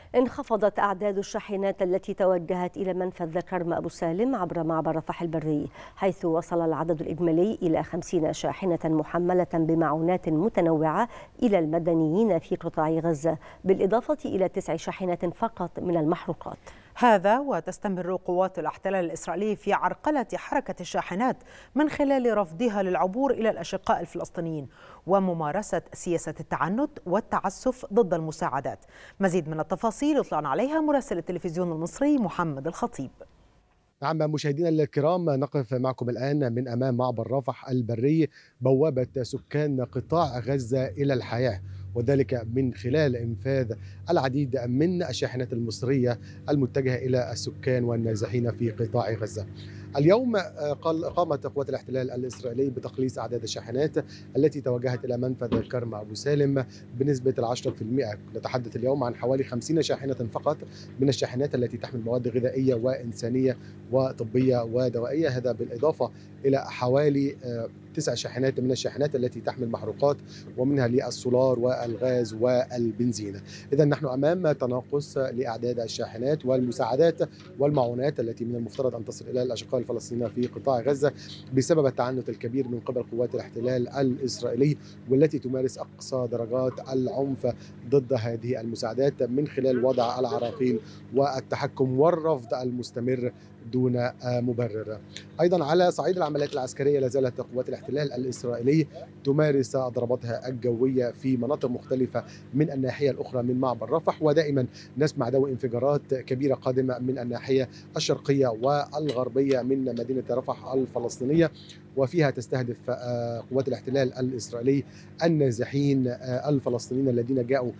انخفضت أعداد الشاحنات التي توجهت إلى منفذ كرم أبو سالم عبر معبر رفح البري، حيث وصل العدد الإجمالي إلى 50 شاحنة محملة بمعونات متنوعة إلى المدنيين في قطاع غزة، بالإضافة إلى 9 شاحنات فقط من المحروقات. هذا وتستمر قوات الاحتلال الإسرائيلي في عرقلة حركة الشاحنات من خلال رفضها للعبور إلى الأشقاء الفلسطينيين وممارسة سياسة التعنت والتعسف ضد المساعدات. مزيد من التفاصيل يطلعنا عليها مراسل التلفزيون المصري محمد الخطيب. نعم مشاهدينا الكرام، نقف معكم الآن من أمام معبر رفح البري، بوابة سكان قطاع غزة إلى الحياة، وذلك من خلال إنفاذ العديد من الشاحنات المصرية المتجهة إلى السكان والنازحين في قطاع غزة. اليوم قامت قوات الاحتلال الإسرائيلي بتقليص أعداد الشاحنات التي توجهت إلى منفذ كرم أبو سالم بنسبة 10%. نتحدث اليوم عن حوالي 50 شاحنة فقط من الشاحنات التي تحمل مواد غذائية وإنسانية وطبية ودوائية، هذا بالإضافة إلى حوالي 9 شاحنات من الشاحنات التي تحمل محروقات ومنها للسولار والغاز والبنزين. إذا نحن أمام تناقص لأعداد الشاحنات والمساعدات والمعونات التي من المفترض أن تصل إلى الأشقاء الفلسطينيين في قطاع غزة بسبب التعنت الكبير من قبل قوات الاحتلال الإسرائيلي، والتي تمارس أقصى درجات العنف ضد هذه المساعدات من خلال وضع العراقيل والتحكم والرفض المستمر دون مبرر. أيضا على صعيد العمليات العسكرية، لازالت قوات الاحتلال الإسرائيلي تمارس ضرباتها الجوية في مناطق مختلفة من الناحية الأخرى من معبر رفح، ودائما نسمع دوي انفجارات كبيرة قادمة من الناحية الشرقية والغربية من مدينة رفح الفلسطينية، وفيها تستهدف قوات الاحتلال الإسرائيلي النازحين الفلسطينيين الذين جاءوا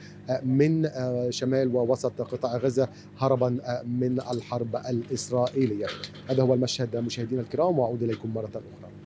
من شمال ووسط قطاع غزة هربا من الحرب الإسرائيلية. هذا هو المشهد مشاهدينا الكرام، وأعود إليكم مرة أخرى.